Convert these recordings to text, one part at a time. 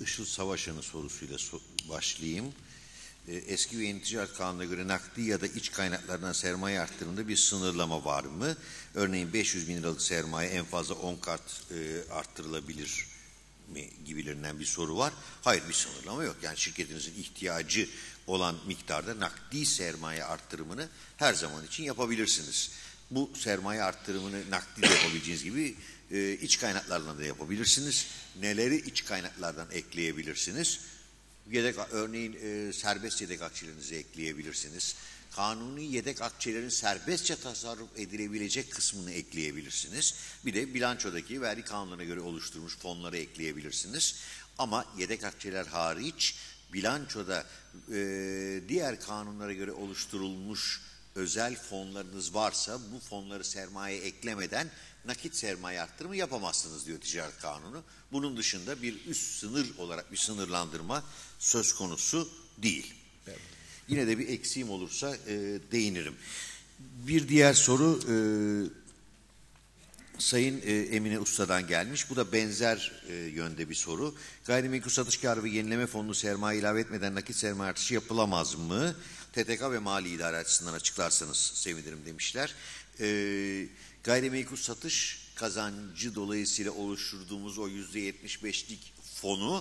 Işıl Savaşan'ın sorusuyla başlayayım. Eski ve yeni ticaret kanununa göre nakdi ya da iç kaynaklardan sermaye arttırımında bir sınırlama var mı? Örneğin 500 bin liralık sermaye en fazla 10 kat arttırılabilir mi gibilerinden bir soru var. Hayır, bir sınırlama yok. Yani şirketinizin ihtiyacı olan miktarda nakdi sermaye arttırımını her zaman için yapabilirsiniz. Bu sermaye arttırımını nakdi de yapabileceğiniz gibi iç kaynaklardan da yapabilirsiniz. Neleri iç kaynaklardan ekleyebilirsiniz? Örneğin serbest yedek akçelerinizi ekleyebilirsiniz. Kanuni yedek akçelerin serbestçe tasarruf edilebilecek kısmını ekleyebilirsiniz. Bir de bilançodaki vergi kanunlarına göre oluşturulmuş fonları ekleyebilirsiniz. Ama yedek akçeler hariç bilançoda diğer kanunlara göre oluşturulmuş özel fonlarınız varsa bu fonları sermaye eklemeden nakit sermaye arttırımı yapamazsınız diyor Ticaret Kanunu. Bunun dışında bir üst sınır olarak bir sınırlandırma söz konusu değil. Evet. Yine de bir eksiğim olursa değinirim. Bir diğer soru Sayın Emine Usta'dan gelmiş. Bu da benzer yönde bir soru. Gayrimenkul satış karı ve yenileme fonunu sermaye ilave etmeden nakit sermaye artışı yapılamaz mı? TTK ve mali idare açısından açıklarsanız sevinirim demişler. Gayrimenkul satış kazancı dolayısıyla oluşturduğumuz o %75'lik fonu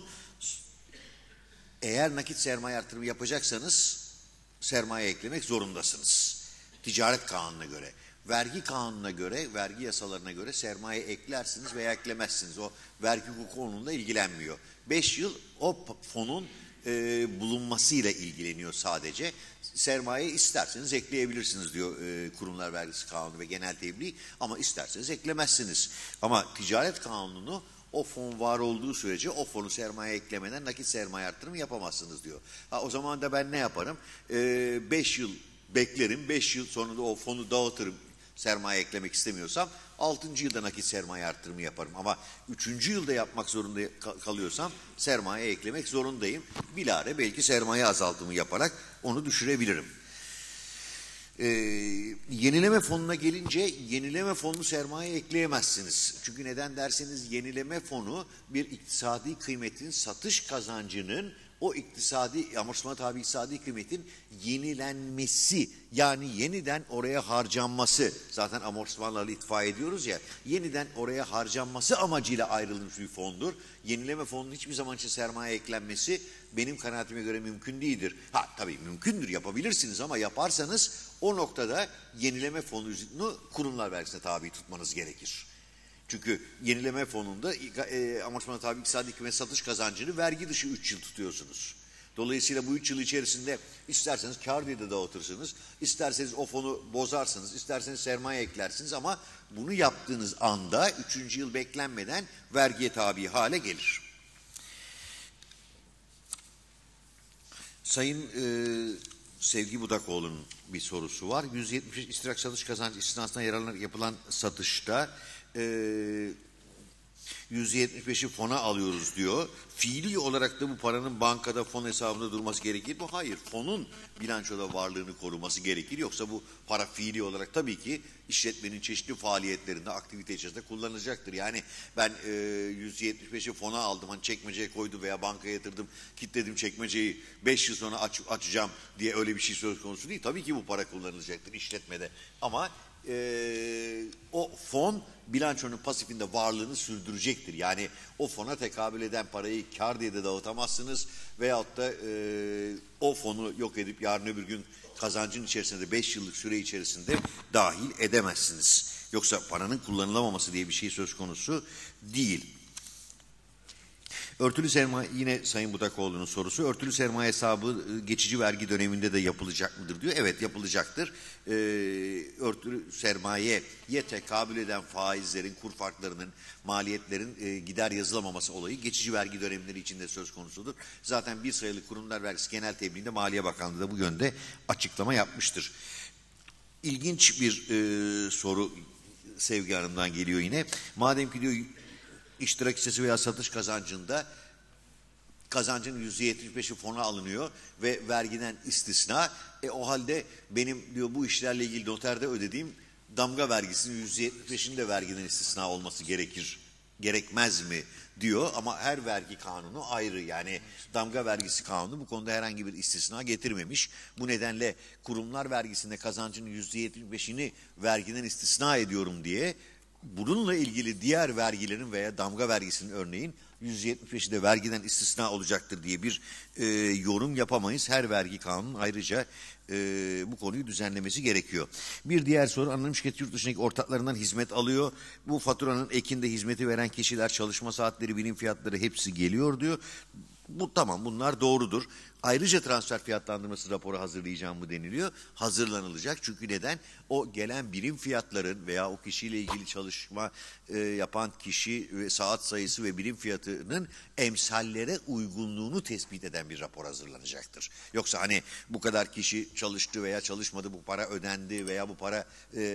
eğer nakit sermaye artırımı yapacaksanız sermaye eklemek zorundasınız. Ticaret kanununa göre. Vergi kanununa göre, vergi yasalarına göre sermaye eklersiniz veya eklemezsiniz. O vergi hukuku onunla ilgilenmiyor. 5 yıl o fonun bulunmasıyla ilgileniyor sadece. Sermaye isterseniz ekleyebilirsiniz diyor kurumlar vergisi kanunu ve genel tebliğ ama isterseniz eklemezsiniz. Ama ticaret kanunu o fon var olduğu sürece o fonu sermaye eklemeden nakit sermaye arttırımı yapamazsınız diyor. O zaman da ben ne yaparım? 5 yıl beklerim, 5 yıl sonra da o fonu dağıtırım. Sermaye eklemek istemiyorsam 6. yılda nakit sermaye arttırımı yaparım. Ama 3. yılda yapmak zorunda kalıyorsam sermaye eklemek zorundayım. Bilare belki sermaye azaltımı yaparak onu düşürebilirim. Yenileme fonuna gelince yenileme fonunu sermaye ekleyemezsiniz. Çünkü neden derseniz yenileme fonu bir iktisadi kıymetin satış kazancının o iktisadi amortisman tabi iktisadi kıymetin yenilenmesi yani yeniden oraya harcanması zaten amortismanlarla itfa ediyoruz ya yeniden oraya harcanması amacıyla ayrılmış bir fondur. Yenileme fonunun hiçbir zaman için sermaye eklenmesi benim kanaatime göre mümkün değildir. Tabii mümkündür yapabilirsiniz ama yaparsanız o noktada yenileme fonunu kurumlar vergisine tabi tutmanız gerekir. Çünkü yenileme fonunda amortismana tabi iktisadi kıymet satış kazancını vergi dışı 3 yıl tutuyorsunuz. Dolayısıyla bu 3 yıl içerisinde isterseniz kar diye de dağıtırsınız, isterseniz o fonu bozarsınız, isterseniz sermaye eklersiniz ama bunu yaptığınız anda 3. yıl beklenmeden vergiye tabi hale gelir. Sayın Sevgi Budakoğlu'nun bir sorusu var. 170 iştirak satış kazancı istisnasından yararlanarak yapılan satışta 175'i fona alıyoruz diyor. Fiili olarak da bu paranın bankada fon hesabında durması gerekir mi? Hayır. Fonun bilançoda varlığını koruması gerekir. Yoksa bu para fiili olarak tabii ki işletmenin çeşitli faaliyetlerinde, aktivite içerisinde kullanılacaktır. Yani ben 175'i fona aldım, hani çekmeceye koydum veya bankaya yatırdım, kilitledim çekmeceyi 5 yıl sonra açacağım diye öyle bir şey söz konusu değil. Tabii ki bu para kullanılacaktır işletmede. Ama o fon bilançonun pasifinde varlığını sürdürecektir. Yani o fona tekabül eden parayı kar diye de dağıtamazsınız veyahut da o fonu yok edip yarın öbür gün kazancın içerisinde 5 yıllık süre içerisinde dahil edemezsiniz. Yoksa paranın kullanılamaması diye bir şey söz konusu değil. Örtülü sermaye yine Sayın Budakoğlu'nun sorusu. Örtülü sermaye hesabı geçici vergi döneminde de yapılacak mıdır diyor. Evet yapılacaktır. Örtülü sermayeye tekabül eden faizlerin, kur farklarının, maliyetlerin gider yazılamaması olayı geçici vergi dönemleri içinde söz konusudur. Zaten bir sayılı kurumlar vergisi genel tebliğinde Maliye Bakanlığı da bu yönde açıklama yapmıştır. İlginç bir soru Sevgi Hanım'dan geliyor yine. Madem ki diyor iştirak hissesi veya satış kazancında kazancın %75'i fona alınıyor ve vergiden istisna. O halde benim diyor bu işlerle ilgili noterde ödediğim damga vergisinin %75'inin de vergiden istisna olması gerekir gerekmez mi diyor ama her vergi kanunu ayrı. Yani damga vergisi kanunu bu konuda herhangi bir istisna getirmemiş. Bu nedenle kurumlar vergisinde kazancının %75'ini vergiden istisna ediyorum diye bununla ilgili diğer vergilerin veya damga vergisinin örneğin %75'i de vergiden istisna olacaktır diye bir yorum yapamayız. Her vergi kanunun ayrıca bu konuyu düzenlemesi gerekiyor. Bir diğer soru, anonim şirket yurt dışındaki ortaklarından hizmet alıyor. Bu faturanın ekinde hizmeti veren kişiler, çalışma saatleri, birim fiyatları hepsi geliyor diyor. Bu tamam, bunlar doğrudur. Ayrıca transfer fiyatlandırması raporu hazırlayacağım mı deniliyor. Hazırlanılacak. Çünkü neden? O gelen birim fiyatların veya o kişiyle ilgili çalışma yapan kişi ve saat sayısı ve birim fiyatının emsallere uygunluğunu tespit eden bir rapor hazırlanacaktır. Yoksa hani bu kadar kişi çalıştı veya çalışmadı, bu para ödendi veya bu para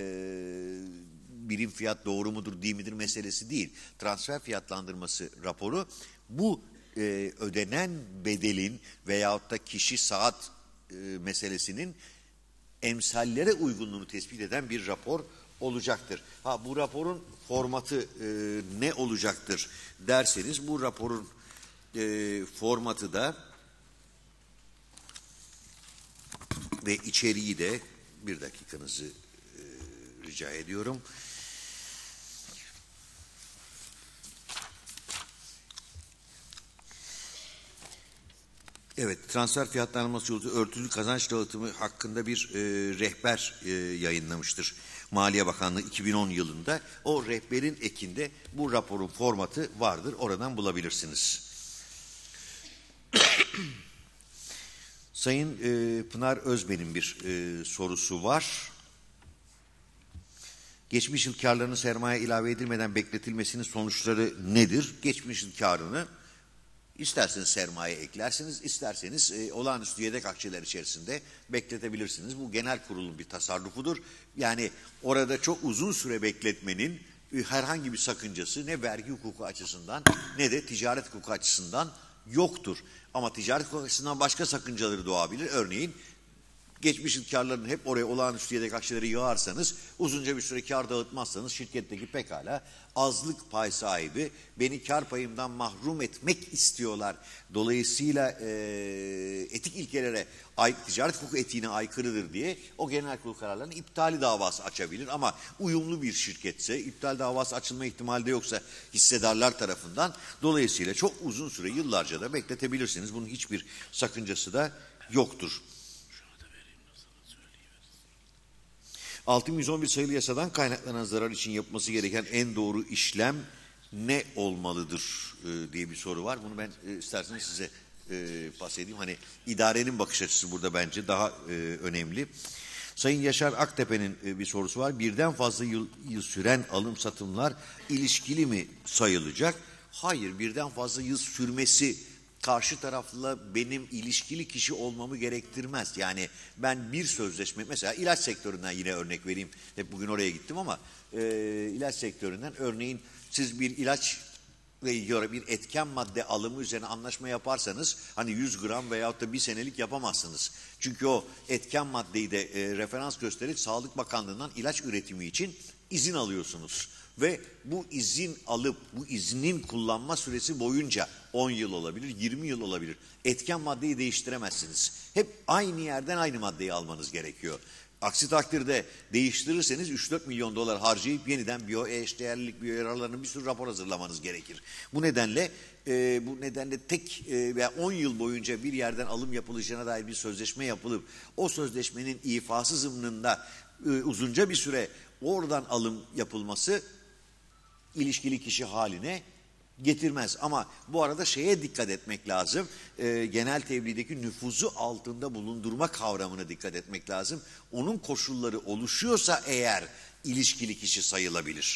birim fiyat doğru mudur değil midir meselesi değil. Transfer fiyatlandırması raporu bu ödenen bedelin veyahut da kişi saat meselesinin emsallere uygunluğunu tespit eden bir rapor olacaktır. Bu raporun formatı ne olacaktır derseniz, bu raporun formatı da ve içeriği de, bir dakikanızı rica ediyorum. Evet, transfer fiyatlandırması yolu örtülü kazanç dağıtımı hakkında bir rehber yayınlamıştır Maliye Bakanlığı 2010 yılında. O rehberin ekinde bu raporun formatı vardır, oradan bulabilirsiniz. Sayın Pınar Özben'in bir sorusu var. Geçmiş yıl karlarının sermaye ilave edilmeden bekletilmesinin sonuçları nedir? Geçmiş yıl karını İsterseniz sermaye eklersiniz, isterseniz olağanüstü yedek akçeler içerisinde bekletebilirsiniz. Bu genel kurulun bir tasarrufudur. Yani orada çok uzun süre bekletmenin herhangi bir sakıncası ne vergi hukuku açısından ne de ticaret hukuku açısından yoktur. Ama ticaret hukuku açısından başka sakıncaları doğabilir. Örneğin geçmiş yıl karlarını hep oraya olağanüstü yedek akçeleri yığarsanız, uzunca bir süre kar dağıtmazsanız şirketteki pekala azlık pay sahibi beni kar payımdan mahrum etmek istiyorlar. Dolayısıyla etik ilkelere, ticaret hukuku etiğine aykırıdır diye o genel kurul kararlarının iptali davası açabilir. Ama uyumlu bir şirketse, iptal davası açılma ihtimali de yoksa hissedarlar tarafından, dolayısıyla çok uzun süre, yıllarca da bekletebilirsiniz. Bunun hiçbir sakıncası da yoktur. 6111 sayılı yasadan kaynaklanan zarar için yapması gereken en doğru işlem ne olmalıdır diye bir soru var. Bunu ben isterseniz size bahsedeyim. Hani idarenin bakış açısı burada bence daha önemli. Sayın Yaşar Aktepe'nin bir sorusu var. Birden fazla yıl süren alım satımlar ilişkili mi sayılacak? Hayır, birden fazla yıl sürmesi karşı tarafla benim ilişkili kişi olmamı gerektirmez. Yani ben bir sözleşme, mesela ilaç sektöründen yine örnek vereyim. Hep bugün oraya gittim ama ilaç sektöründen örneğin siz bir ilaç ve bir etken madde alımı üzerine anlaşma yaparsanız hani 100 gram veyahut da bir senelik yapamazsınız. Çünkü o etken maddeyi de referans gösterip Sağlık Bakanlığı'ndan ilaç üretimi için izin alıyorsunuz. Ve bu izin alıp bu iznin kullanma süresi boyunca 10 yıl olabilir, 20 yıl olabilir. Etken maddeyi değiştiremezsiniz. Hep aynı yerden aynı maddeyi almanız gerekiyor. Aksi takdirde değiştirirseniz 3-4 milyon dolar harcayıp yeniden biyoeşdeğerlilik, biyoyararlarının bir sürü rapor hazırlamanız gerekir. Bu nedenle tek veya 10 yıl boyunca bir yerden alım yapılacağına dair bir sözleşme yapılıp o sözleşmenin ifası zımnında uzunca bir süre oradan alım yapılması ilişkili kişi haline getirmez. Ama bu arada şeye dikkat etmek lazım. Genel tebliğdeki nüfuzu altında bulundurma kavramına dikkat etmek lazım. Onun koşulları oluşuyorsa eğer ilişkili kişi sayılabilir.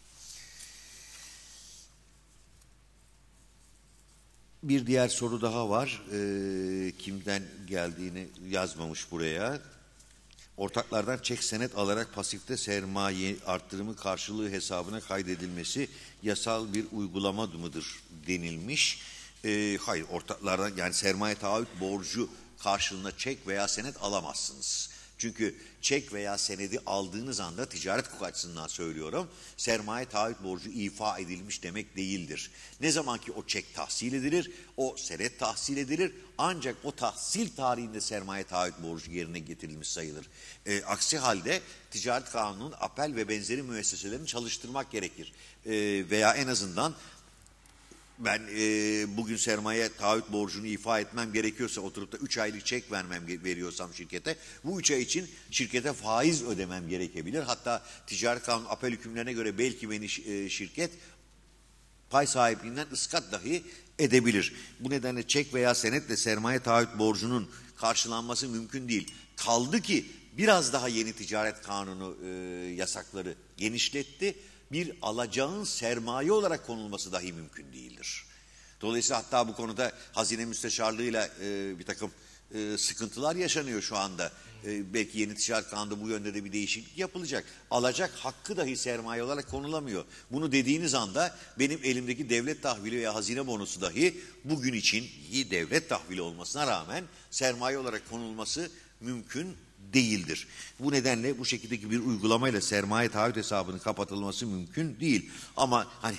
Bir diğer soru daha var. Kimden geldiğini yazmamış buraya. Ortaklardan çek senet alarak pasifte sermaye arttırımı karşılığı hesabına kaydedilmesi yasal bir uygulama mıdır denilmiş. Hayır, ortaklardan yani sermaye taahhüt borcu karşılığında çek veya senet alamazsınız. Çünkü çek veya senedi aldığınız anda ticaret hukuku açısından söylüyorum, sermaye taahhüt borcu ifa edilmiş demek değildir. Ne zaman ki o çek tahsil edilir, o senet tahsil edilir, ancak o tahsil tarihinde sermaye taahhüt borcu yerine getirilmiş sayılır. Aksi halde ticaret kanununun apel ve benzeri müesseselerini çalıştırmak gerekir. Veya en azından ben bugün sermaye taahhüt borcunu ifa etmem gerekiyorsa, oturup da 3 aylık çek veriyorsam şirkete, bu 3 ay için şirkete faiz ödemem gerekebilir. Hatta ticaret kanunu apel hükümlerine göre belki beni şirket pay sahipliğinden ıskat dahi edebilir. Bu nedenle çek veya senetle sermaye taahhüt borcunun karşılanması mümkün değil. Kaldı ki biraz daha yeni ticaret kanunu yasakları genişletti. Bir alacağın sermaye olarak konulması dahi mümkün değildir. Dolayısıyla hatta bu konuda Hazine Müsteşarlığı'yla bir takım sıkıntılar yaşanıyor şu anda. Belki yeni ticaret kanunda bu yönde de bir değişiklik yapılacak. Alacak hakkı dahi sermaye olarak konulamıyor. Bunu dediğiniz anda benim elimdeki devlet tahvili veya hazine bonosu dahi bugün için iyi devlet tahvili olmasına rağmen sermaye olarak konulması mümkün değildir. Bu nedenle bu şekildeki bir uygulamayla sermaye taahhüt hesabının kapatılması mümkün değil. Ama hani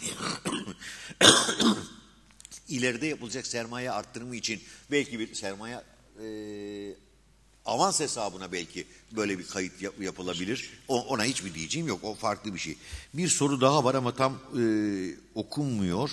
ileride yapılacak sermaye arttırımı için belki bir sermaye avans hesabına belki böyle bir kayıt yapılabilir. Ona hiçbir diyeceğim yok. O farklı bir şey. Bir soru daha var ama tam okunmuyor.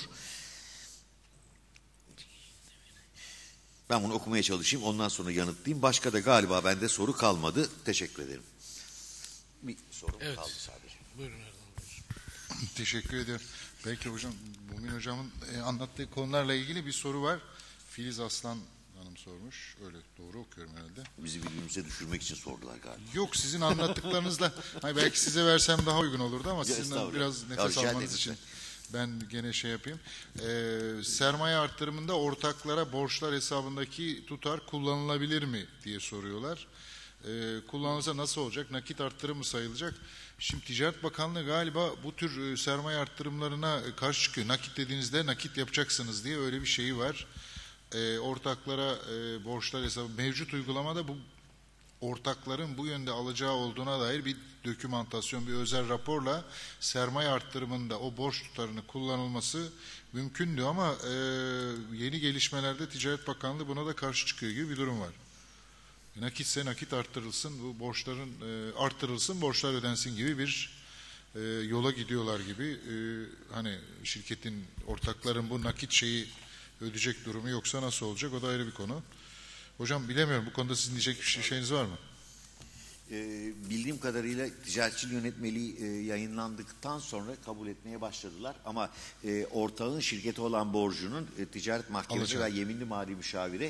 Ben bunu okumaya çalışayım. Ondan sonra yanıtlayayım. Başka da galiba bende soru kalmadı. Teşekkür ederim. Bir sorum kaldı sadece. Buyurun Erdal Bey. Teşekkür ederim. Belki hocam, Mumin hocamın anlattığı konularla ilgili bir soru var. Filiz Aslan Hanım sormuş. Öyle doğru okuyorum herhalde. Bizi birbirimize düşürmek için sordular galiba. Yok, sizin anlattıklarınızla hani belki size versem daha uygun olurdu ama sizin biraz nefes almanız için ben gene şey yapayım. Sermaye arttırımında ortaklara borçlar hesabındaki tutar kullanılabilir mi diye soruyorlar. Kullanılsa nasıl olacak? Nakit arttırım mı sayılacak? Şimdi Ticaret Bakanlığı galiba bu tür sermaye arttırımlarına karşı çıkıyor. Nakit dediğinizde nakit yapacaksınız diye öyle bir şeyi var. Ortaklara borçlar hesabı mevcut uygulamada bu ortakların bu yönde alacağı olduğuna dair bir dokümantasyon, bir özel raporla sermaye arttırımında o borç tutarını kullanılması mümkündü ama yeni gelişmelerde Ticaret Bakanlığı buna da karşı çıkıyor gibi bir durum var. Nakitse nakit arttırılsın, bu borçların arttırılsın, borçlar ödensin gibi bir yola gidiyorlar gibi. Hani şirketin, ortakların bu nakit şeyi ödeyecek durumu yoksa nasıl olacak, o da ayrı bir konu. Hocam bilemiyorum, bu konuda sizin diyecek bir şeyiniz var mı? Bildiğim kadarıyla ticaretçi yönetmeliği yayınlandıktan sonra kabul etmeye başladılar. Ama ortağın şirketi olan borcunun ticaret mahkemesi ve yeminli mali müşavire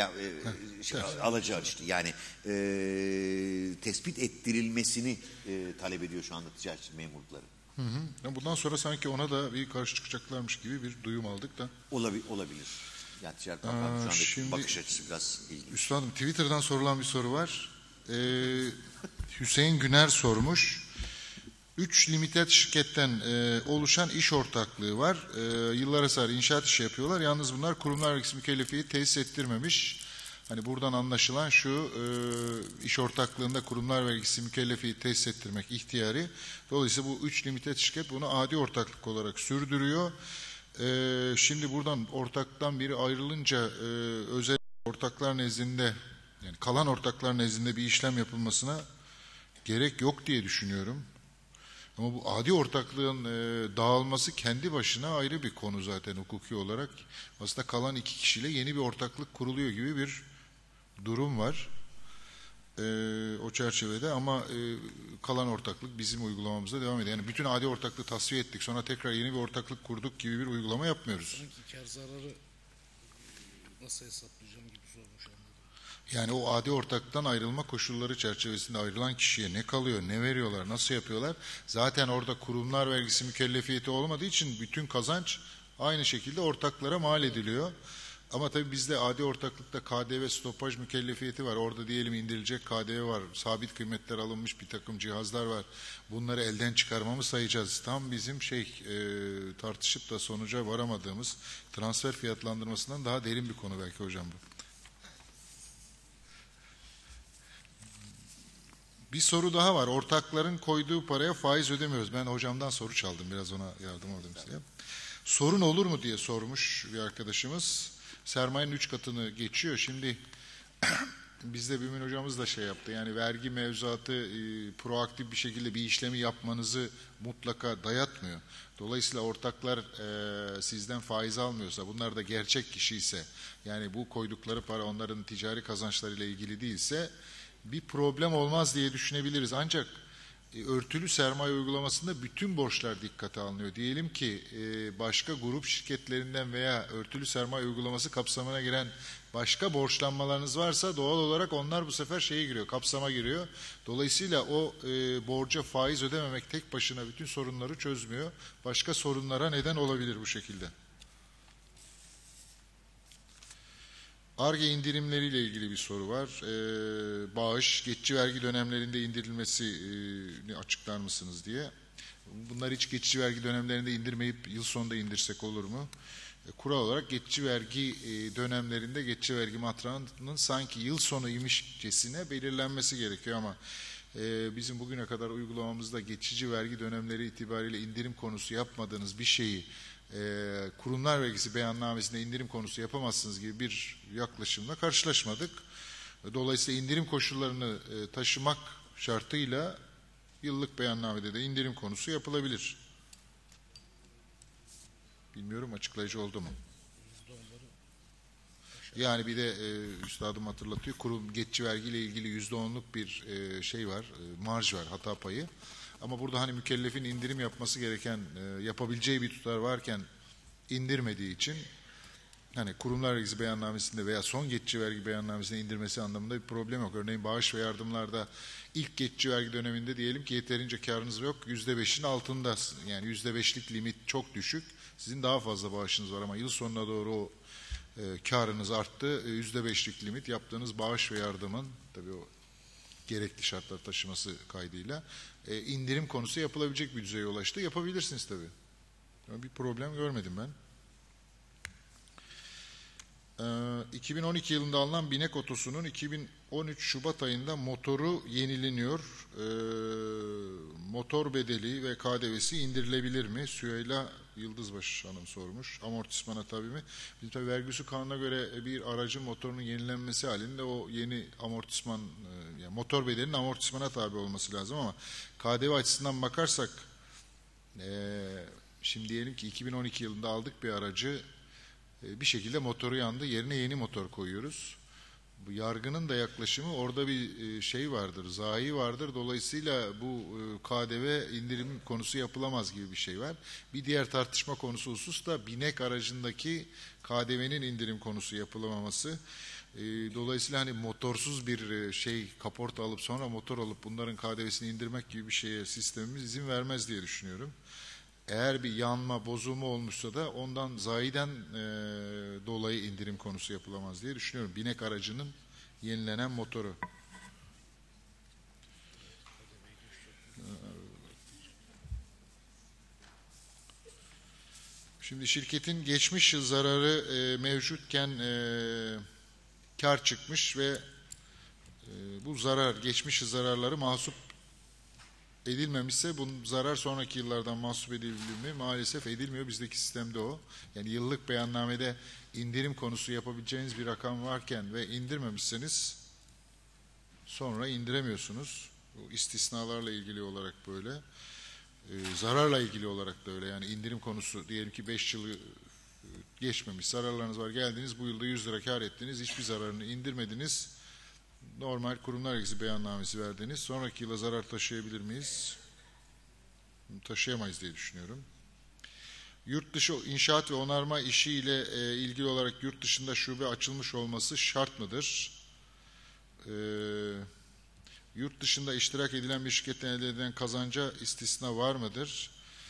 alacağı işte. Yani tespit ettirilmesini talep ediyor şu anda ticaretçi memurları. Hı hı. Bundan sonra sanki ona da bir karşı çıkacaklarmış gibi bir duyum aldık da. Olabilir. Yani ticaret bakanlığı şu anda bakış açısı biraz ilginç. Üstadım, Twitter'dan sorulan bir soru var. Hüseyin Güner sormuş. 3 limited şirketten oluşan iş ortaklığı var. Yıllara sarı inşaat işi yapıyorlar. Yalnız bunlar kurumlar vergisi mükellefiyeti tesis ettirmemiş. Hani buradan anlaşılan şu, iş ortaklığında kurumlar vergisi mükellefiyeti tesis ettirmek ihtiyari. Dolayısıyla bu 3 limited şirket bunu adi ortaklık olarak sürdürüyor. Şimdi buradan ortaktan biri ayrılınca özel ortaklar nezdinde, yani kalan ortaklar nezdinde bir işlem yapılmasına gerek yok diye düşünüyorum. Ama bu adi ortaklığın dağılması kendi başına ayrı bir konu zaten hukuki olarak. Aslında kalan 2 kişiyle yeni bir ortaklık kuruluyor gibi bir durum var. O çerçevede ama kalan ortaklık bizim uygulamamızda devam ediyor. Yani bütün adi ortaklığı tasfiye ettik, sonra tekrar yeni bir ortaklık kurduk gibi bir uygulama yapmıyoruz. Sanki kar zararı nasıl hesaplayacağım gibi sormuş, anladım. Yani o adi ortaktan ayrılma koşulları çerçevesinde ayrılan kişiye ne kalıyor, ne veriyorlar, nasıl yapıyorlar? Zaten orada kurumlar vergisi mükellefiyeti olmadığı için bütün kazanç aynı şekilde ortaklara mal ediliyor. Ama tabii bizde adi ortaklıkta KDV stopaj mükellefiyeti var. Orada diyelim indirilecek KDV var. Sabit kıymetler alınmış bir takım cihazlar var. Bunları elden çıkarmamı sayacağız. Tam bizim tartışıp da sonuca varamadığımız transfer fiyatlandırmasından daha derin bir konu belki hocam bu. Bir soru daha var. Ortakların koyduğu paraya faiz ödemiyoruz. Ben hocamdan soru çaldım. Biraz ona yardım olayım size. Sorun olur mu diye sormuş bir arkadaşımız. Sermayenin 3 katını geçiyor. Şimdi bizde Bümin hocamız da şey yaptı. Yani vergi mevzuatı proaktif bir şekilde bir işlemi yapmanızı mutlaka dayatmıyor. Dolayısıyla ortaklar sizden faiz almıyorsa, bunlar da gerçek kişi ise, yani bu koydukları para onların ticari kazançlarıyla ilgili değilse bir problem olmaz diye düşünebiliriz. Ancak örtülü sermaye uygulamasında bütün borçlar dikkate alınıyor. Diyelim ki başka grup şirketlerinden veya örtülü sermaye uygulaması kapsamına giren başka borçlanmalarınız varsa doğal olarak onlar bu sefer şeye giriyor, kapsama giriyor. Dolayısıyla o borca faiz ödememek tek başına bütün sorunları çözmüyor. Başka sorunlara neden olabilir bu şekilde. Ar-Ge indirimleriyle ilgili bir soru var. Bağış, geçici vergi dönemlerinde indirilmesini açıklar mısınız diye. Bunlar hiç geçici vergi dönemlerinde indirmeyip yıl sonunda indirsek olur mu? Kural olarak geçici vergi dönemlerinde geçici vergi matrağının sanki yıl sonu imişçesine belirlenmesi gerekiyor ama bizim bugüne kadar uygulamamızda geçici vergi dönemleri itibariyle indirim konusu yapmadığınız bir şeyi kurumlar vergisi beyannamesinde indirim konusu yapamazsınız gibi bir yaklaşımla karşılaşmadık. Dolayısıyla indirim koşullarını taşımak şartıyla yıllık beyannamede de indirim konusu yapılabilir. Bilmiyorum, açıklayıcı oldu mu? Yani bir de üstadım hatırlatıyor, kurum geçici vergiyle ilgili %10'luk bir şey var, marj var, hata payı. Ama burada hani mükellefin indirim yapması gereken, yapabileceği bir tutar varken indirmediği için hani kurumlar vergisi beyannamesinde veya son geçici vergi beyannamesinde indirmesi anlamında bir problem yok. Örneğin bağış ve yardımlarda ilk geçici vergi döneminde diyelim ki yeterince karınız yok, %5'in altında, yani %5'lik limit çok düşük. Sizin daha fazla bağışınız var ama yıl sonuna doğru o karınız arttı. %5'lik limit yaptığınız bağış ve yardımın tabii o gerekli şartlar taşıması kaydıyla indirim konusu yapılabilecek bir düzeye ulaştı. Yapabilirsiniz tabii. Yani bir problem görmedim ben. 2012 yılında alınan binek otosunun 2013 Şubat ayında motoru yenileniyor. Motor bedeli ve KDV'si indirilebilir mi? Süheyla Yıldızbaşı Hanım sormuş. Amortismana tabi mi? Bizim tabii vergi usulü kanuna göre bir aracın motorunun yenilenmesi halinde o yeni amortisman, yani motor bedelinin amortismana tabi olması lazım ama KDV açısından bakarsak şimdi diyelim ki 2012 yılında aldık bir aracı, bir şekilde motoru yandı, yerine yeni motor koyuyoruz. Bu yargının da yaklaşımı, orada bir şey vardır, zayi vardır. Dolayısıyla bu KDV indirim konusu yapılamaz gibi bir şey var. Bir diğer tartışma konusu husus da binek aracındaki KDV'nin indirim konusu yapılamaması. Dolayısıyla hani motorsuz bir şey, kaporta alıp sonra motor alıp bunların KDV'sini indirmek gibi bir şeye sistemimiz izin vermez diye düşünüyorum. Eğer bir yanma, bozulma olmuşsa da ondan zayiden dolayı indirim konusu yapılamaz diye düşünüyorum. Binek aracının yenilenen motoru. Şimdi şirketin geçmiş yıl zararı mevcutken kar çıkmış ve bu zarar, geçmiş yıl zararları mahsup edilmemişse bu zarar sonraki yıllardan mahsup edilir mi? Maalesef edilmiyor. Bizdeki sistemde o. Yani yıllık beyannamede indirim konusu yapabileceğiniz bir rakam varken ve indirmemişseniz sonra indiremiyorsunuz. Bu istisnalarla ilgili olarak böyle. Zararla ilgili olarak da öyle. Yani indirim konusu diyelim ki 5 yılı geçmemiş, zararlarınız var. Geldiniz bu yılda 100 lira kar ettiniz. Hiçbir zararını indirmediniz. Normal kurumlar vergisi beyannamesi verdiniz. Sonraki yıla zarar taşıyabilir miyiz? Taşıyamayız diye düşünüyorum. Yurt dışı inşaat ve onarma işiyle ilgili olarak yurt dışında şube açılmış olması şart mıdır? Yurt dışında iştirak edilen bir şirketten elde edilen kazanca istisna var mıdır?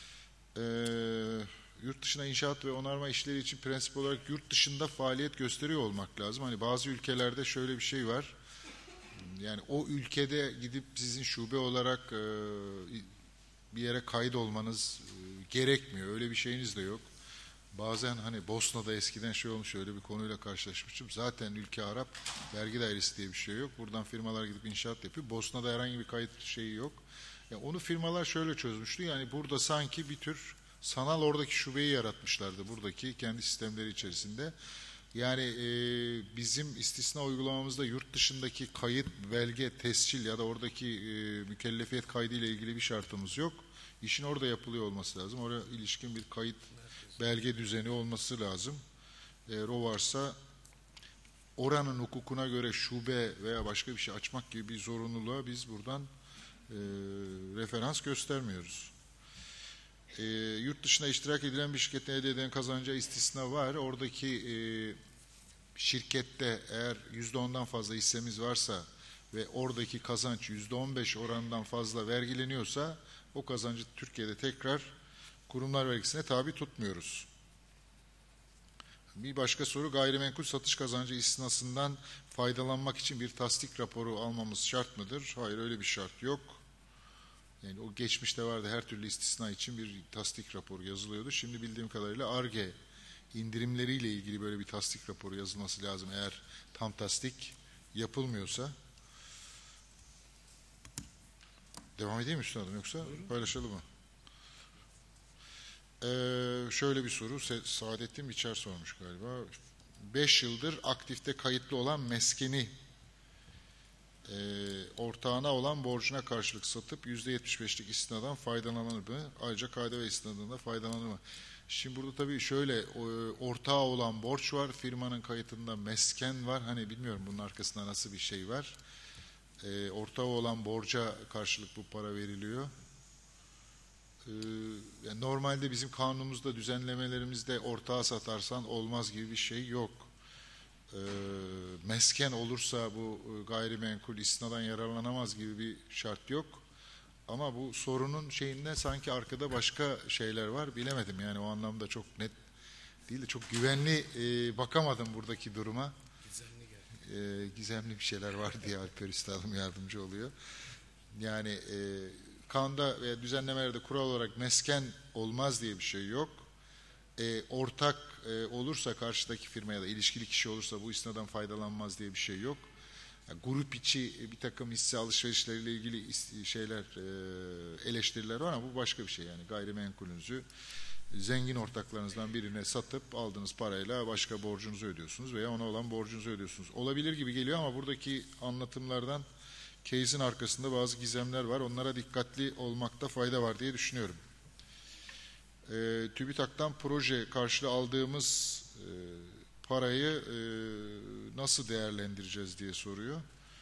Yurt dışına inşaat ve onarma işleri için prensip olarak yurt dışında faaliyet gösteriyor olmak lazım. Hani bazı ülkelerde şöyle bir şey var. Yani o ülkede gidip sizin şube olarak bir yere kaydolmanız gerekmiyor. Öyle bir şeyiniz de yok. bazen hani Bosna'da eskiden şey olmuş, öyle bir konuyla karşılaşmıştım. Zaten ülke Arap, vergi dairesi diye bir şey yok. Buradan firmalar gidip inşaat yapıyor. Bosna'da herhangi bir kayıt şeyi yok. Yani onu firmalar şöyle çözmüştü. Yani burada sanki bir tür sanal oradaki şubeyi yaratmışlardı buradaki kendi sistemleri içerisinde. Yani bizim istisna uygulamamızda yurt dışındaki kayıt, belge, tescil ya da oradaki mükellefiyet kaydı ile ilgili bir şartımız yok. İşin orada yapılıyor olması lazım. Oraya ilişkin bir kayıt, belge düzeni olması lazım. Eğer o varsa oranın hukukuna göre şube veya başka bir şey açmak gibi bir zorunluluğa biz buradan referans göstermiyoruz. Yurt dışına iştirak edilen bir şirketin elde eden kazanca istisna var. Oradaki şirkette eğer %10'dan fazla hissemiz varsa ve oradaki kazanç %15 oranından fazla vergileniyorsa o kazancı Türkiye'de tekrar kurumlar vergisine tabi tutmuyoruz. Bir başka soru, gayrimenkul satış kazancı istisnasından faydalanmak için bir tasdik raporu almamız şart mıdır? Hayır, öyle bir şart yok. Yani o geçmişte vardı, her türlü istisna için bir tasdik raporu yazılıyordu. Şimdi bildiğim kadarıyla Ar-Ge indirimleriyle ilgili böyle bir tasdik raporu yazılması lazım eğer tam tasdik yapılmıyorsa. Devam edeyim mi üstadım, yoksa paylaşalım mı? Şöyle bir soru, Saadettin Biçer sormuş galiba. 5 yıldır aktifte kayıtlı olan meskeni ortağına olan borcuna karşılık satıp %75'lik istinadından faydalanır mı? Ayrıca KDV istinadından faydalanır mı? Şimdi burada tabii şöyle, ortağı olan borç var, firmanın kayıtında mesken var. Hani bilmiyorum bunun arkasında nasıl bir şey var. Ortağı olan borca karşılık bu para veriliyor. Yani normalde bizim kanunumuzda, düzenlemelerimizde ortağa satarsan olmaz gibi bir şey yok. Mesken olursa bu gayrimenkul istinaddan yararlanamaz gibi bir şart yok. Ama bu sorunun şeyinde sanki arkada başka şeyler var, bilemedim. Yani o anlamda çok net değil de çok güvenli bakamadım buradaki duruma. Gizemli bir şeyler var diye Alper Üstadım yardımcı oluyor. Yani kanunda veya düzenlemelerde kural olarak mesken olmaz diye bir şey yok. Ortak olursa karşıdaki firma ya da ilişkili kişi olursa bu istinaddan faydalanmaz diye bir şey yok. Yani grup içi bir takım hisse alışverişleriyle ilgili şeyler, eleştiriler var ama bu başka bir şey. Yani gayrimenkulünüzü zengin ortaklarınızdan birine satıp aldığınız parayla başka borcunuzu ödüyorsunuz veya ona olan borcunuzu ödüyorsunuz. Olabilir gibi geliyor ama buradaki anlatımlardan case'in arkasında bazı gizemler var. Onlara dikkatli olmakta fayda var diye düşünüyorum. TÜBİTAK'tan proje karşılığı aldığımız parayı nasıl değerlendireceğiz diye soruyor.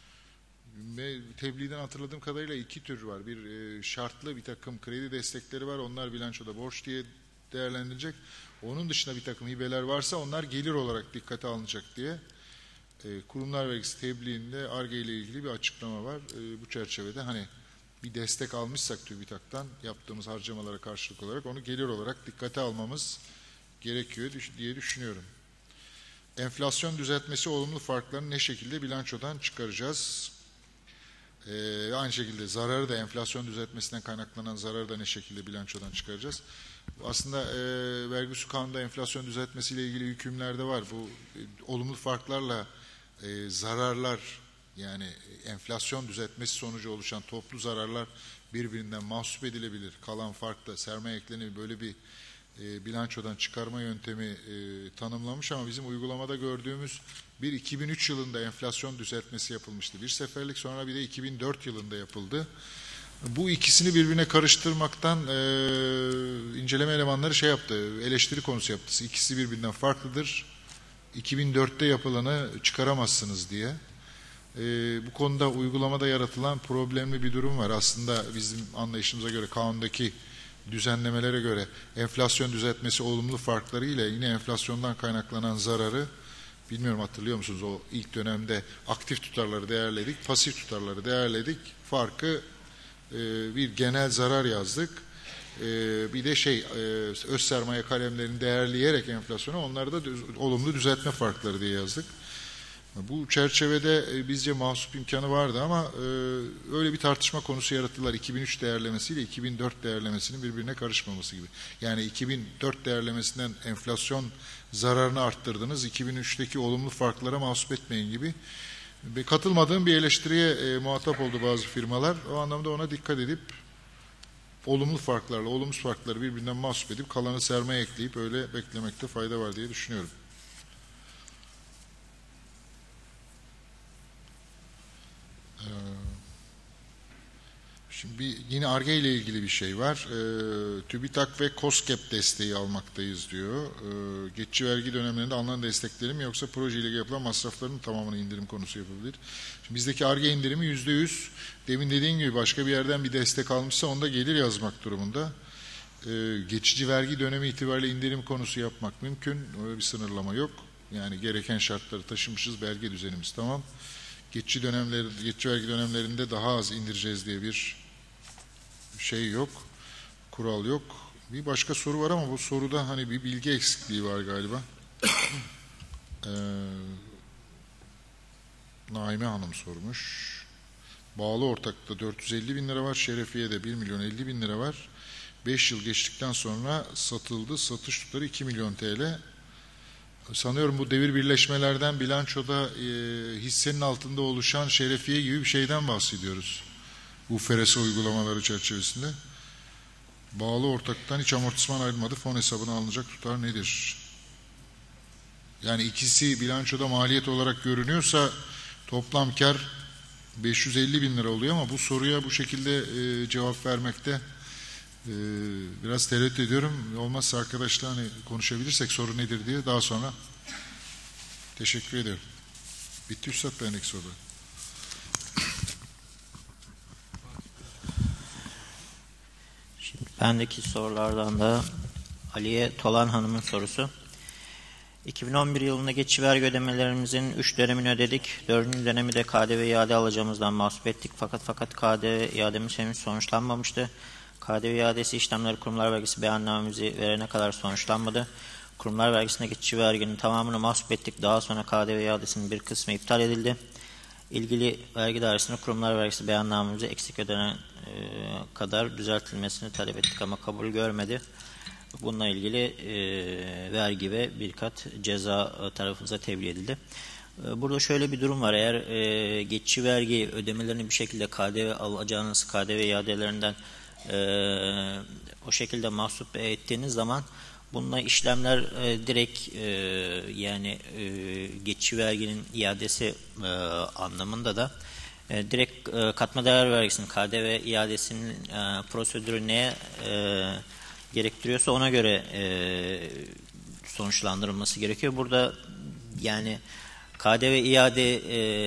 Ve tebliğden hatırladığım kadarıyla 2 tür var. Bir şartlı bir takım kredi destekleri var. Onlar bilançoda borç diye değerlendirilecek. Onun dışında bir takım hibeler varsa onlar gelir olarak dikkate alınacak diye kurumlar vergisi tebliğinde Ar-Ge ile ilgili bir açıklama var. Bu çerçevede hani bir destek almışsak TÜBİTAK'tan yaptığımız harcamalara karşılık olarak onu gelir olarak dikkate almamız gerekiyor diye düşünüyorum. Enflasyon düzeltmesi olumlu farklarını ne şekilde bilançodan çıkaracağız? Aynı şekilde zararı da, enflasyon düzeltmesinden kaynaklanan zararı da ne şekilde bilançodan çıkaracağız? Aslında vergi usulü kanunda enflasyon düzeltmesiyle ilgili hükümlerde var. Bu olumlu farklarla zararlar, yani enflasyon düzeltmesi sonucu oluşan toplu zararlar birbirinden mahsup edilebilir. Kalan fark da sermaye eklenir, böyle bir bilançodan çıkarma yöntemi tanımlamış ama bizim uygulamada gördüğümüz bir 2003 yılında enflasyon düzeltmesi yapılmıştı. Bir seferlik, sonra bir de 2004 yılında yapıldı. Bu ikisini birbirine karıştırmaktan inceleme elemanları şey yaptı, eleştiri konusu yaptı. İkisi birbirinden farklıdır. 2004'te yapılanı çıkaramazsınız diye. Bu konuda uygulamada yaratılan problemli bir durum var. Aslında bizim anlayışımıza göre, kanundaki düzenlemelere göre enflasyon düzeltmesi olumlu farkları ile yine enflasyondan kaynaklanan zararı, bilmiyorum hatırlıyor musunuz, o ilk dönemde aktif tutarları değerledik, pasif tutarları değerledik, farkı bir genel zarar yazdık. Bir de öz sermaye kalemlerini değerleyerek enflasyona, onları da olumlu düzeltme farkları diye yazdık. Bu çerçevede bizce mahsup imkanı vardı ama öyle bir tartışma konusu yarattılar. 2003 değerlemesiyle 2004 değerlemesinin birbirine karışmaması gibi. Yani 2004 değerlemesinden enflasyon zararını arttırdınız, 2003'teki olumlu farklara mahsup etmeyin gibi. Katılmadığım bir eleştiriye muhatap oldu bazı firmalar. O anlamda ona dikkat edip olumlu farklarla olumsuz farkları birbirinden mahsup edip kalanı sermaye ekleyip öyle beklemekte fayda var diye düşünüyorum. Şimdi yine Ar-Ge ile ilgili bir şey var. TÜBİTAK ve KOSGEB desteği almaktayız diyor. Geçici vergi dönemlerinde alınan desteklerin mi yoksa projeyle yapılan masrafların tamamına indirim konusu yapabilir. Şimdi bizdeki Ar-Ge indirimi %100. Demin dediğim gibi başka bir yerden bir destek almışsa onda gelir yazmak durumunda. Geçici vergi dönemi itibariyle indirim konusu yapmak mümkün. Öyle bir sınırlama yok. Yani gereken şartları taşımışız. Belge düzenimiz tamam. Geçici vergi dönemlerinde daha az indireceğiz diye bir şey yok, kural yok. Bir başka soru var ama bu soruda hani bir bilgi eksikliği var galiba. Naime Hanım sormuş. Bağlı ortakta 450 bin lira var, Şerefiye'de 1.050.000 lira var. 5 yıl geçtikten sonra satıldı, satış tutarı 2 milyon TL. Sanıyorum bu devir birleşmelerden bilançoda hissenin altında oluşan şerefiye gibi bir şeyden bahsediyoruz. Bu FRS uygulamaları çerçevesinde. Bağlı ortaktan hiç amortisman ayrılmadı. Fon hesabına alınacak tutar nedir? Yani ikisi bilançoda maliyet olarak görünüyorsa toplam kar 550 bin lira oluyor ama bu soruya bu şekilde cevap vermekte biraz tereddüt ediyorum. Olmazsa arkadaşlar hani konuşabilirsek soru nedir diye daha sonra. Teşekkür ederim. Bitti Üstad bendeki soru. Şimdi bendeki sorulardan da Aliye Tolan Hanım'ın sorusu. 2011 yılında geçici vergi ödemelerimizin 3 dönemini ödedik. 4. dönemi de KDV iade alacağımızdan mahsup ettik. Fakat KDV iademiz henüz sonuçlanmamıştı. KDV iadesi işlemleri kurumlar vergisi beyannamemizi verene kadar sonuçlanmadı. Kurumlar vergisine geçici verginin tamamını mahsup ettik. Daha sonra KDV iadesinin bir kısmı iptal edildi. İlgili vergi dairesine kurumlar vergisi beyannamemizi eksik ödenen kadar düzeltilmesini talep ettik ama kabul görmedi. Bununla ilgili vergi ve birkaç ceza tarafımıza tebliğ edildi. Burada şöyle bir durum var. Eğer geçici vergi ödemelerini bir şekilde KDV alacağınız KDV iadelerinden o şekilde mahsup ettiğiniz zaman bununla işlemler direkt yani geçici verginin iadesi anlamında da direkt katma değer vergisinin KDV iadesinin prosedürü neye gerektiriyorsa ona göre sonuçlandırılması gerekiyor. Burada yani KDV iade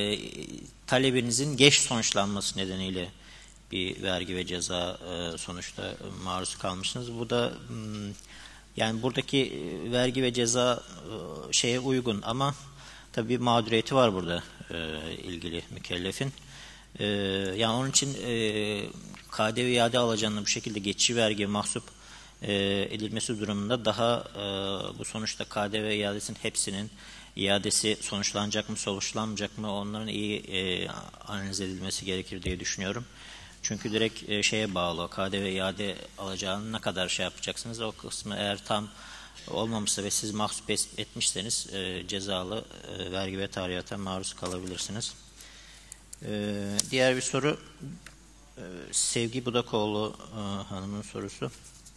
talebinizin geç sonuçlanması nedeniyle bir vergi ve ceza sonuçta maruz kalmışsınız. Bu da yani buradaki vergi ve ceza şeye uygun ama tabii bir mağduriyeti var burada ilgili mükellefin. Yani onun için KDV iade alacağını bu şekilde geçici vergi mahsup edilmesi durumunda daha bu sonuçta KDV iadesinin hepsinin iadesi sonuçlanacak mı sonuçlanmayacak mı onların iyi analiz edilmesi gerekir diye düşünüyorum. Çünkü direkt şeye bağlı KDV iade alacağını ne kadar şey yapacaksınız o kısmı eğer tam olmamışsa ve siz mahsup etmişseniz cezalı vergi ve tarihata maruz kalabilirsiniz. Diğer bir soru Sevgi Budakoğlu hanımın sorusu.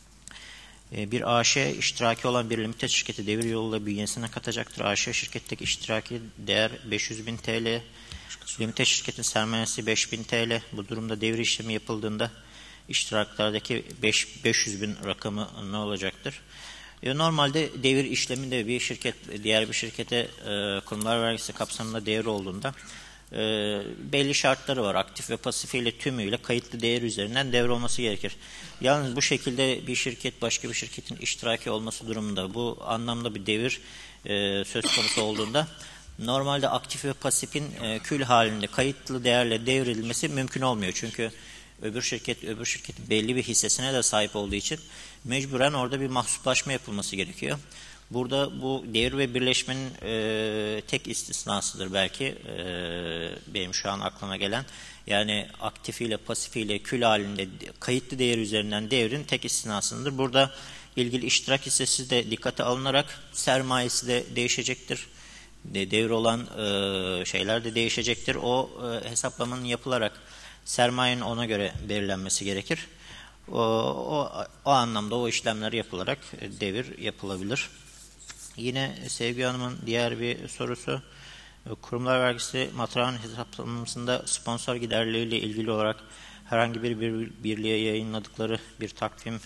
Bir AŞ iştiraki olan bir limited şirketi devir yoluyla bünyesine katacaktır. AŞ şirketteki iştiraki değer 500.000 TL. Limited şirketin sermayesi 5.000 TL. Bu durumda devir işlemi yapıldığında iştiraklardaki 500.000 rakamı ne olacaktır? Normalde devir işleminde bir şirket diğer bir şirkete kurumlar vergisi kapsamında devir olduğunda belli şartları var. Aktif ve pasifiyle tümüyle kayıtlı değer üzerinden devir olması gerekir. Yalnız bu şekilde bir şirket başka bir şirketin iştiraki olması durumunda bu anlamda bir devir söz konusu olduğunda normalde aktif ve pasifin kül halinde kayıtlı değerle devredilmesi mümkün olmuyor. Çünkü öbür şirketin belli bir hissesine de sahip olduğu için mecburen orada bir mahsuplaşma yapılması gerekiyor. Burada bu devir ve birleşmenin tek istisnasıdır belki benim şu an aklıma gelen. Yani aktifiyle pasifiyle kül halinde kayıtlı değer üzerinden devrin tek istisnasıdır. Burada ilgili iştirak hissesi de dikkate alınarak sermayesi de değişecektir. Devir olan şeyler de değişecektir. O hesaplamanın yapılarak sermayenin ona göre belirlenmesi gerekir. O anlamda o işlemler yapılarak devir yapılabilir. Yine Sevgi Hanım'ın diğer bir sorusu, kurumlar vergisi matrağın hesaplamasında sponsor giderleriyle ilgili olarak herhangi bir birliğe yayınladıkları bir takvim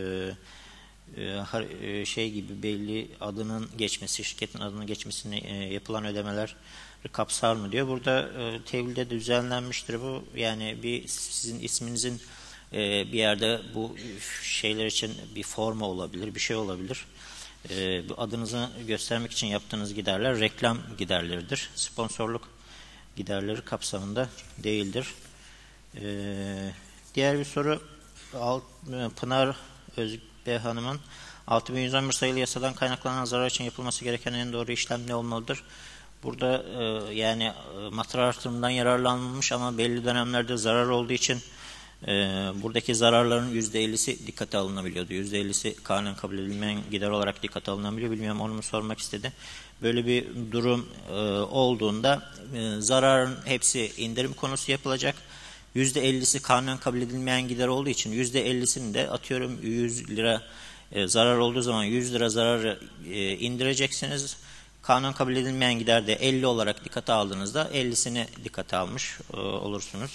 şey gibi belli adının geçmesi, şirketin adının geçmesine yapılan ödemeler kapsar mı diyor. Burada tevhilde de düzenlenmiştir bu. Yani sizin isminizin bir yerde bu şeyler için bir forma olabilir, bir şey olabilir. Bu adınızı göstermek için yaptığınız giderler reklam giderleridir. Sponsorluk giderleri kapsamında değildir. Diğer bir soru Pınar Özbe Hanım'ın 6111 sayılı yasadan kaynaklanan zarar için yapılması gereken en doğru işlem ne olmalıdır? Burada yani matrar artırımından yararlanılmış ama belli dönemlerde zarar olduğu için buradaki zararların %50'si dikkate alınabiliyordu. %50'si kanunen kabul edilmeyen gider olarak dikkate alınabiliyor. Bilmiyorum, onu mu sormak istedi. Böyle bir durum olduğunda zararın hepsi indirim konusu yapılacak. %50'si kanunen kabul edilmeyen gider olduğu için %50'sini de atıyorum 100 lira zarar olduğu zaman 100 lira zararı indireceksiniz. Kanunen kabul edilmeyen gider de 50 olarak dikkate aldığınızda 50'sini dikkate almış olursunuz.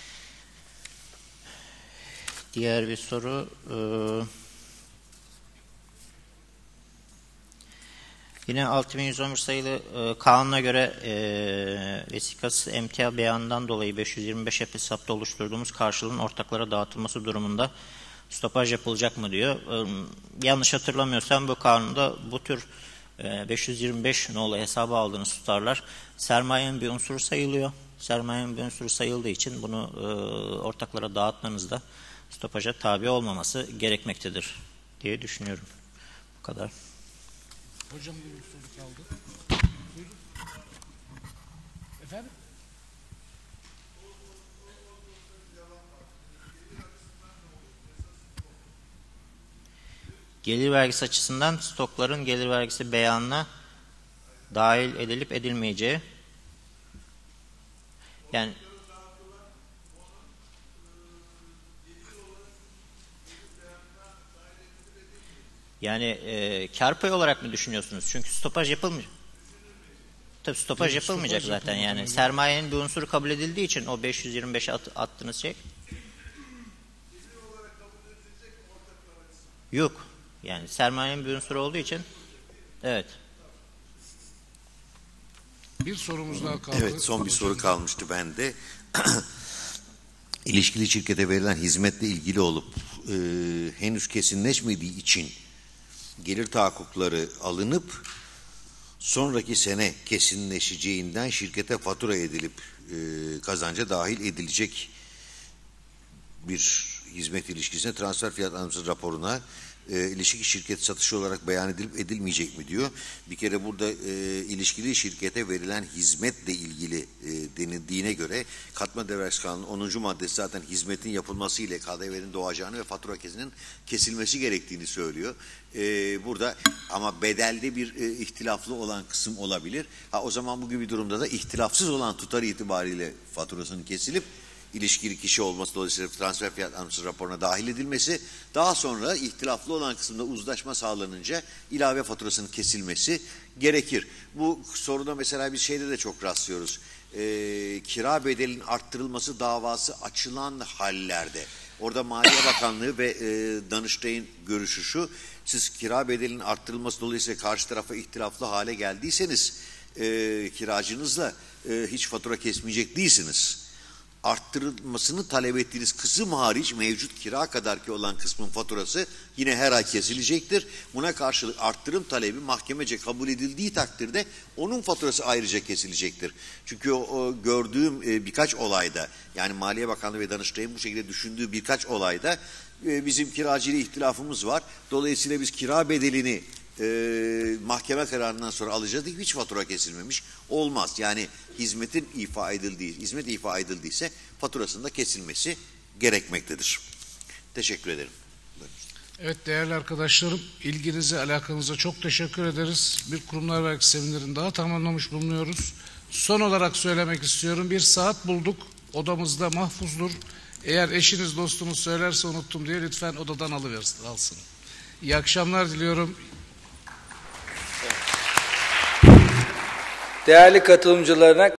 Diğer bir soru yine 6111 sayılı kanuna göre vesikasız emtia beyanından dolayı 525 hesapta oluşturduğumuz karşılığın ortaklara dağıtılması durumunda stopaj yapılacak mı diyor. Yanlış hatırlamıyorsam bu kanunda bu tür 525 nolu hesaba aldığınız tutarlar sermayenin bir unsuru sayılıyor. Sermayenin bir unsuru sayıldığı için bunu ortaklara dağıtmanızda stopaja tabi olmaması gerekmektedir diye düşünüyorum. Bu kadar. Hocam bir soru kaldı. Buyurun. Efendim? Gelir vergisi açısından stokların gelir vergisi beyanına dahil edilip edilmeyeceği. Yani kar payı olarak mı düşünüyorsunuz? Çünkü stopaj yapılmayacak. Tabii stopaj yapılmayacak zaten yani. Sermayenin bir unsuru kabul edildiği için o 525'e attığınız şey. Yok. Yani sermayenin bir unsuru olduğu için evet. Bir sorumuz daha kaldı. Evet, son bir soru kalmıştı bende. İlişkili şirkete verilen hizmetle ilgili olup henüz kesinleşmediği için gelir tahakkukları alınıp sonraki sene kesinleşeceğinden şirkete fatura edilip kazanca dahil edilecek bir hizmet ilişkisine transfer fiyat anlamsız raporuna ilişki şirket satışı olarak beyan edilip edilmeyecek mi diyor. Bir kere burada ilişkili şirkete verilen hizmetle ilgili denildiğine göre Katma Devlet Kanunu 10. maddesi zaten hizmetin yapılması ile KDV'nin doğacağını ve fatura kesinin kesilmesi gerektiğini söylüyor. Burada ama bedelde bir ihtilaflı olan kısım olabilir. O zaman bu gibi durumda da ihtilafsız olan tutar itibariyle faturasının kesilip ilişkili kişi olması dolayısıyla transfer fiyat anlamsız raporuna dahil edilmesi, daha sonra ihtilaflı olan kısımda uzlaşma sağlanınca ilave faturasının kesilmesi gerekir. Bu soruda mesela bir şeyde de çok rastlıyoruz. Kira bedelinin arttırılması davası açılan hallerde, orada Maliye Bakanlığı ve Danıştay'ın görüşü şu: siz kira bedelinin arttırılması dolayısıyla karşı tarafa ihtilaflı hale geldiyseniz kiracınızla hiç fatura kesmeyecek değilsiniz. Arttırılmasını talep ettiğiniz kısım hariç mevcut kira kadarki olan kısmın faturası yine her ay kesilecektir. Buna karşılık arttırım talebi mahkemece kabul edildiği takdirde onun faturası ayrıca kesilecektir. Çünkü o gördüğüm birkaç olayda, yani Maliye Bakanlığı ve Danıştay'ın bu şekilde düşündüğü birkaç olayda bizim kiracıyla ihtilafımız var. Dolayısıyla biz kira bedelini mahkeme kararından sonra alacağı hiç fatura kesilmemiş olmaz. Yani hizmet ifa edildiyse faturasında kesilmesi gerekmektedir. Teşekkür ederim. Evet değerli arkadaşlarım, ilginize, alakanıza çok teşekkür ederiz. Bir kurumlar vergi seminerini daha tamamlamış bulunuyoruz. Son olarak söylemek istiyorum. Bir saat bulduk. Odamızda mahfuzdur. Eğer eşiniz, dostunuz söylerse unuttum diye lütfen odadan alsın. İyi akşamlar diliyorum. Değerli katılımcılarına